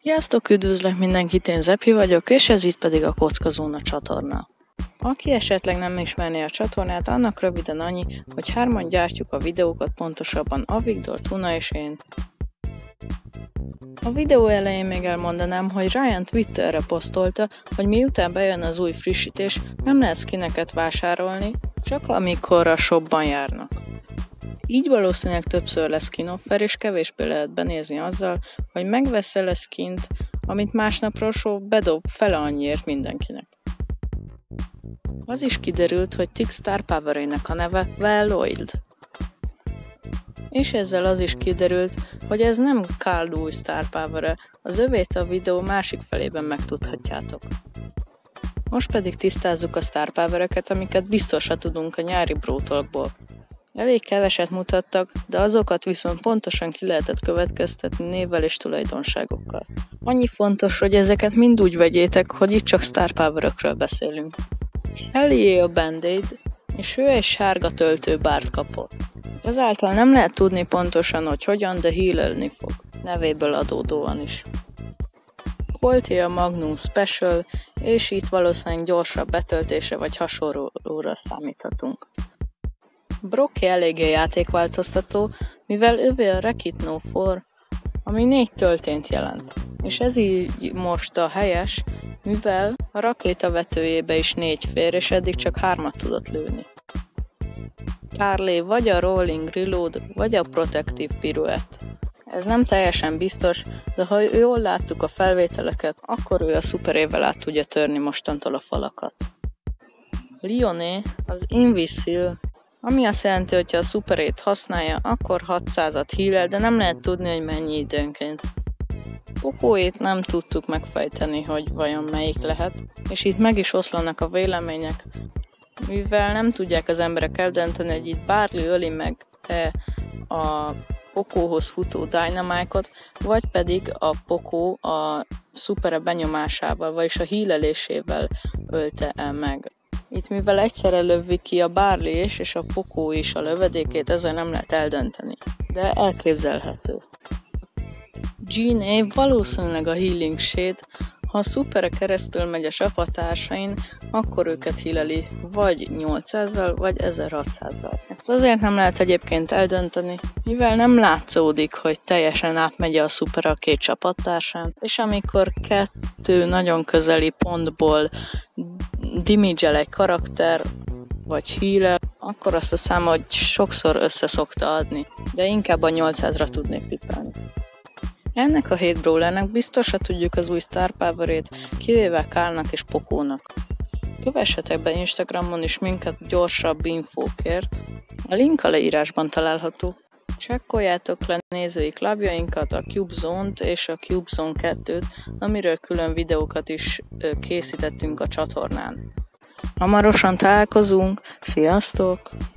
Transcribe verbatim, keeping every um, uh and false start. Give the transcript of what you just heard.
Sziasztok, üdvözlök mindenkit, én Zepi vagyok, és ez itt pedig a Kockazóna csatorna. Aki esetleg nem ismerné a csatornát, annak röviden annyi, hogy hárman gyártjuk a videókat, pontosabban Avigdor, Tuna és én. A videó elején még elmondanám, hogy Ryan Twitterre posztolta, hogy miután bejön az új frissítés, nem lehet skineket vásárolni, csak amikor a shopban járnak. Így valószínűleg többször lesz skin offer, és kevésbé lehet benézni azzal, hogy megveszel a skint, amit másnapról shop bedob fele annyiért mindenkinek. Az is kiderült, hogy Tick Star Power-ének a neve Well-Oiled. És ezzel az is kiderült, hogy ez nem Carl új Star Power-e, az övét a videó másik felében megtudhatjátok. Most pedig tisztázzuk a Star Power-eket, amiket biztosra tudunk a nyári brótolkból. Elég keveset mutattak, de azokat viszont pontosan ki lehetett következtetni névvel és tulajdonságokkal. Annyi fontos, hogy ezeket mind úgy vegyétek, hogy itt csak Star Power-ökről beszélünk. Ellie a Band-Aid, és ő egy sárga töltőbárt kapott. Ezáltal nem lehet tudni pontosan, hogy hogyan, de healelni fog, nevéből adódóan is. Colté a Magnum Special, és itt valószínűleg gyorsabb betöltése vagy hasonlóra számíthatunk. Brocky eléggé játékváltoztató, mivel övé a Wreck-It No négy, ami négy töltényt jelent. És ez így most a helyes, mivel a rakétavetőjébe is négy fér, és eddig csak hármat tudott lőni. Carly vagy a Rolling Reload, vagy a Protective Pirouette. Ez nem teljesen biztos, de ha jól láttuk a felvételeket, akkor ő a szuperével át tudja törni mostantól a falakat. Lioné az Invisible, ami azt jelenti, hogy ha a szuperét használja, akkor hatszázat healel, de nem lehet tudni, hogy mennyi időnként. Pokóét nem tudtuk megfejteni, hogy vajon melyik lehet, és itt meg is oszlanak a vélemények, mivel nem tudják az emberek eldönteni, hogy itt Barley öli meg -e a Pokóhoz futó Dynamite-ot, vagy pedig a Pokó a szupere benyomásával, vagyis a healelésével ölte el meg. Itt mivel egyszerre lövi ki a Barley is, és a Pokó is a lövedékét, ezzel nem lehet eldönteni, de elképzelhető. Jean valószínűleg a Healing Shade, ha a szupere keresztül megy a csapatársain, akkor őket healeli vagy nyolcszázzal, vagy ezerhatszázzal. Ezt azért nem lehet egyébként eldönteni, mivel nem látszódik, hogy teljesen átmegy a szupere a két csapattársán, és amikor kettő nagyon közeli pontból damage-el egy karakter, vagy healel, akkor azt a számot sokszor össze szokta adni, de inkább a nyolcszázra tudnék tippelni. Ennek a hét brawlernek biztosra tudjuk az új Star Power-ét, kivéve Carlnak és Pokónak. Kövessetek be Instagramon is minket gyorsabb infókért, a link a leírásban található. Csekkoljátok le nézői klubjainkat, a CubeZone-t és a CubeZone kettőt, amiről külön videókat is készítettünk a csatornán. Hamarosan találkozunk, sziasztok!